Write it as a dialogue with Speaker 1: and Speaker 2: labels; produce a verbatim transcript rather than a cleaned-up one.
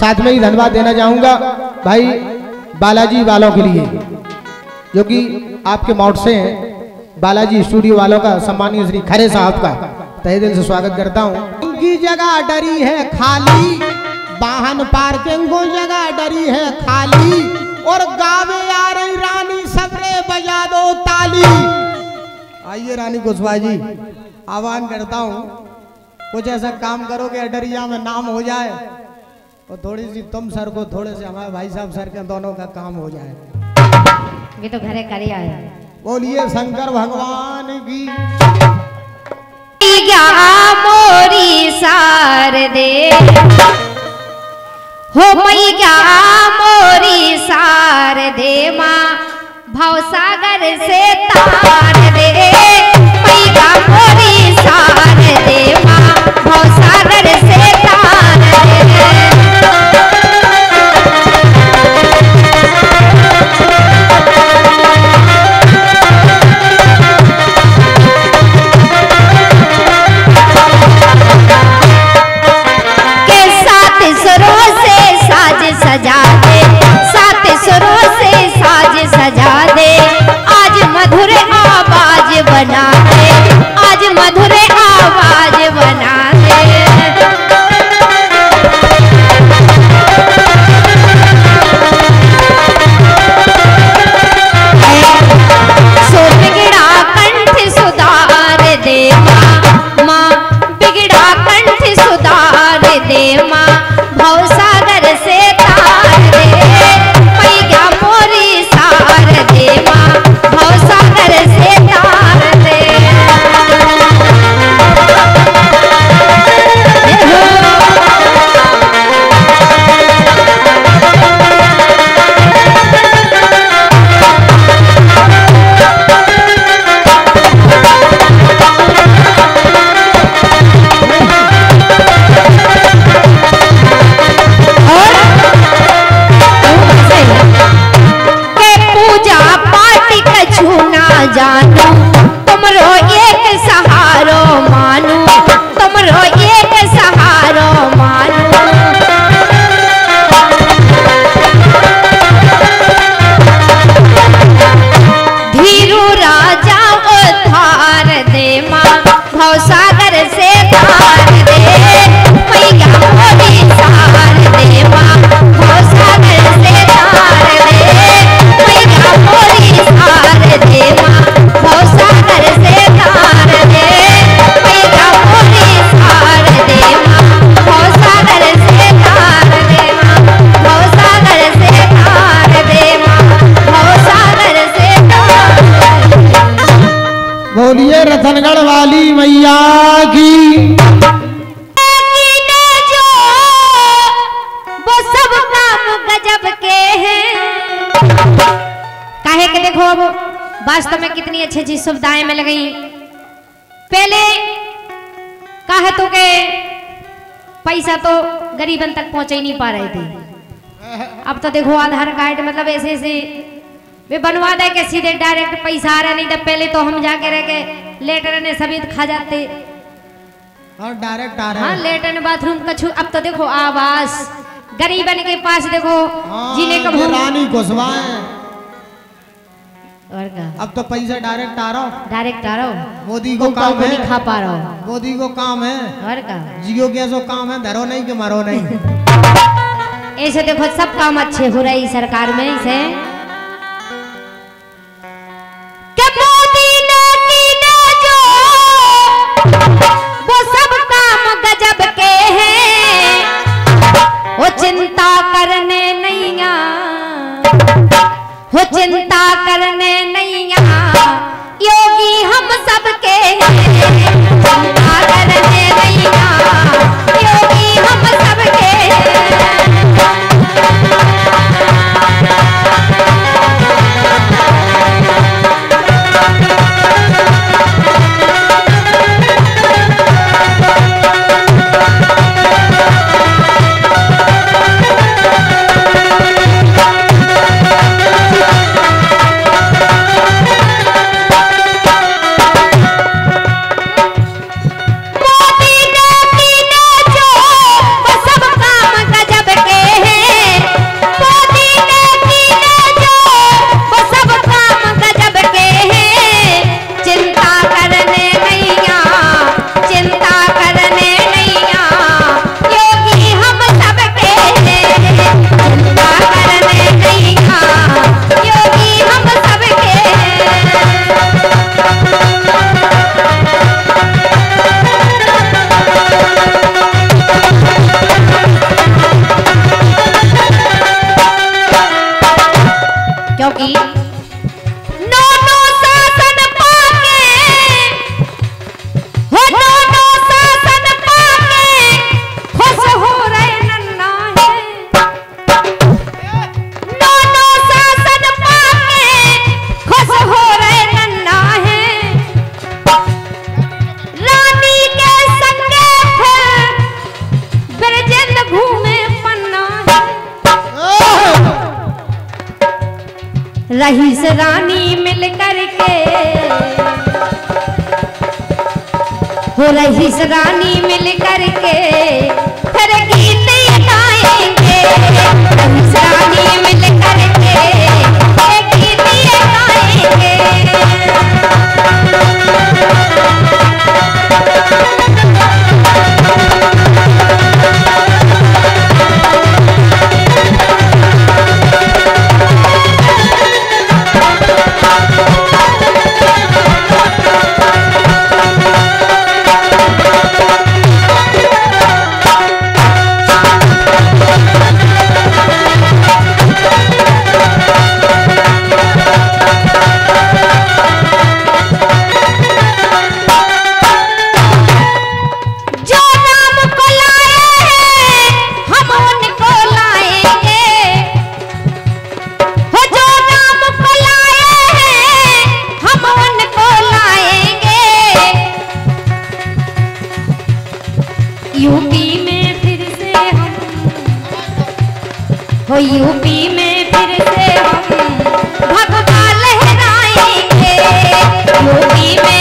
Speaker 1: साथ में ही धन्यवाद देना चाहूंगा भाई बालाजी वालों के लिए, जो कि आपके माउट से हैं। बालाजी स्टूडियो वालों का सम्मानीय श्री खरे साहब का तहे दिल से स्वागत करता हूँ। उनकी जगह डरी है खाली, वाहन पार्किंग को जगह डरी है खाली, और गावे आ रही रानी सबरे बजा दो ताली। आइए रानी कुशवाहा जी, आह्वान करता हूँ, कुछ ऐसा काम करो कि अडरिया में नाम हो जाए, और थोड़ी सी तुम सर को, थोड़े से हमारे भाई साहब सर के, दोनों का काम हो जाए।
Speaker 2: ये तो घरे करिया है।
Speaker 1: बोलिए शंकर भगवान की।
Speaker 2: क्या मोरी शारदे हो मैया मोरी शारदे माँ भवसागर से तार दे, मैया मोरी शारदे माँ भवसागर से तार दे। सजा दे सात सुरों से साज सजा दे, आज मधुर आवाज बना दे, आज मधुर आवाज बना दे। सो बिगड़ा कंठ सुधार दे माँ, माँ बिगड़ा कंठ सुधार दे माँ भवसागर से तार दे, मैया मोरी शारदे माँ भवसागर से तार दे। जानू तुमरो एक सहारो मानू, तुमरो एक सहारो मानू। धीरू राजा उद्धार दे माँ भवसागर से तार दे, मैया मोरी शारदे माँ भवसागर से तार दे, मैया मोरी शारदे माँ भवसागर से तार दे, मैया मोरी शारदे माँ भवसागर से तार दे माँ भवसागर से तार दे माँ भवसागर से तार दे।
Speaker 1: बोलिए रतनगढ़ वाली मैया की।
Speaker 2: जो वो सब काम गजब के हैं, काहे के देखो अब वास्तव में कितनी अच्छी अच्छी सुविधाएं मिल गई। पहले काहे तो के पैसा तो गरीबन तक पहुंच ही नहीं पा रहे थे, अब तो देखो आधार कार्ड मतलब ऐसे ऐसे वे बनवा दे के सीधे डायरेक्ट पैसा आ रहा, नहीं तो पहले तो हम जाके रह के लेटर ने सभी खा जाते
Speaker 1: और डायरेक्ट आ रहा है।
Speaker 2: हाँ लेटर बाथरूम कछु, अब तो देखो आवास गरीबन के पास देखो
Speaker 1: हाँ,
Speaker 2: जीने का
Speaker 1: रानी कुशवाहा है।
Speaker 2: और का
Speaker 1: अब तो पैसा डायरेक्ट आ रहा हो,
Speaker 2: डायरेक्ट आ रहा हो,
Speaker 1: मोदी को काम है,
Speaker 2: नहीं खा पा रहा हो,
Speaker 1: मोदी को काम है,
Speaker 2: और का
Speaker 1: जियो गैसो काम है, धरो नहीं कि मरो नहीं।
Speaker 2: ऐसे देखो सब काम अच्छे हो रही सरकार में इसे क्या मोदी ने किया जो वो सब काम गजब के हैं, वो चिंता करने नहीं आ, वो चिंता करने नहीं आ, योगी हम सबके हैं, चिंता करने नहीं आ, योगी हम सबके हैं। क्योंकि नो नो शासन पाके हो नो नो शासन पाके खुश हो रहे नन्ना है नो नो शासन पाके खुश हो रहे नन्ना है रानी के संगे फिर ब्रजेंद्र घूमे पन्ना है रहीस रानी मिल करके हो रहीस रानी मिल करके फिर गीत गाएंगे रहीस रानी मिल करके फिर गीत गाएंगे यूपी में फिर से हम हो यूपी में फिर से हम भगवा लहराएंगे यूपी में